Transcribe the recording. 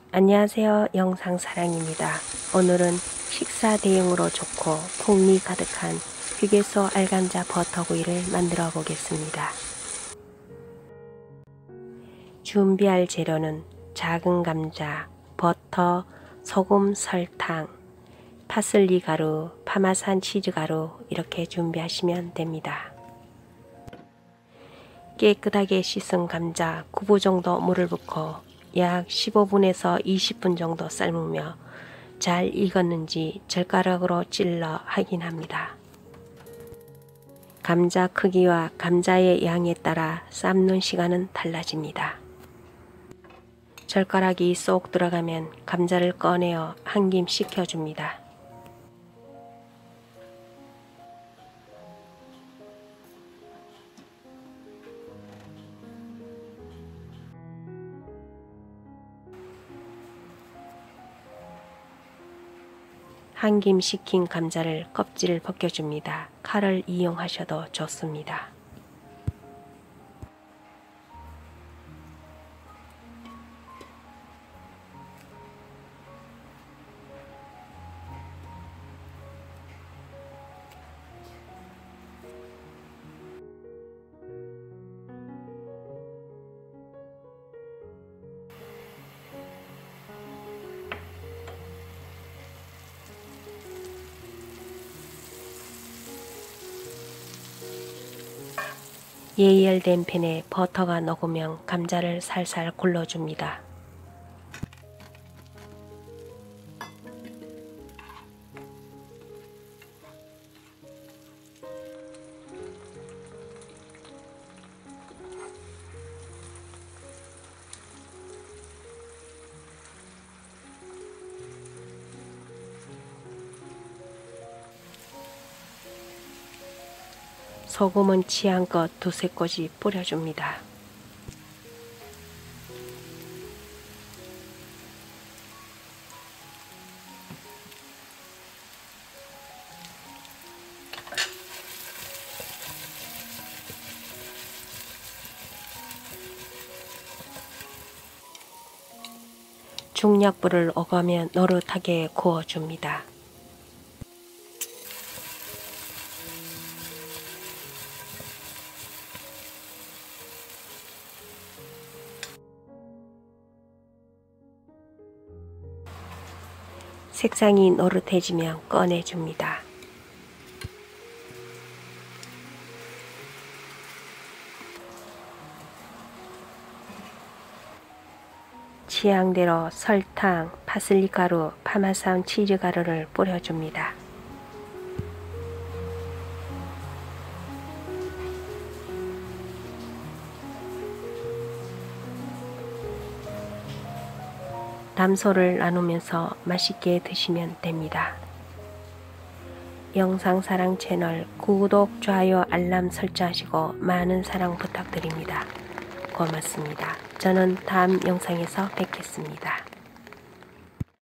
안녕하세요. 영상사랑입니다. 오늘은 식사 대용으로 좋고 풍미 가득한 휴게소 알감자 버터구이를 만들어 보겠습니다. 준비할 재료는 작은 감자, 버터, 소금, 설탕, 파슬리 가루, 파마산 치즈 가루 이렇게 준비하시면 됩니다. 깨끗하게 씻은 감자 9부 정도 물을 붓고 약 15분에서 20분 정도 삶으며 잘 익었는지 젓가락으로 찔러 확인합니다. 감자 크기와 감자의 양에 따라 삶는 시간은 달라집니다. 젓가락이 쏙 들어가면 감자를 꺼내어 한 김 식혀줍니다. 한 김 식힌 감자를 껍질을 벗겨줍니다. 칼을 이용하셔도 좋습니다. 예열된 팬에 버터가 녹으면 감자를 살살 굴러줍니다. 소금은 취향껏 두세 꼬지 뿌려줍니다. 중약불을 오가며 노릇하게 구워줍니다. 색상이 노릇해지면 꺼내줍니다. 취향대로 설탕, 파슬리 가루, 파마산 치즈 가루를 뿌려줍니다. 담소를 나누면서 맛있게 드시면 됩니다. 영상사랑 채널 구독, 좋아요, 알람 설정하시고 많은 사랑 부탁드립니다. 고맙습니다. 저는 다음 영상에서 뵙겠습니다.